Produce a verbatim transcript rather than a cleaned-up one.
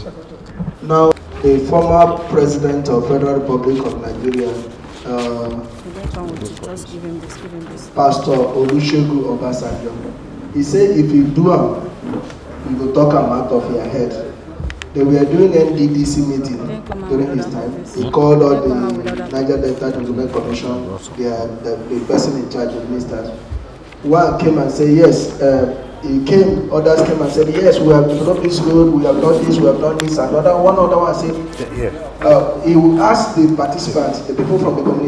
Now, a former president of Federal Republic of Nigeria, uh, just give him this, give him this. Pastor Olusegun Obasanjo, he said if you do am, you go talk am out of your head. They were doing N D D C meeting during his time. He called all the Niger Delta Development Commission, the, the, the person in charge, the ministers. One came and said, yes, uh, he came, others came and said, yes, we have developed this road, we have done this, we have done this, and other, one other one said, uh, he will ask the participants, the people from the community,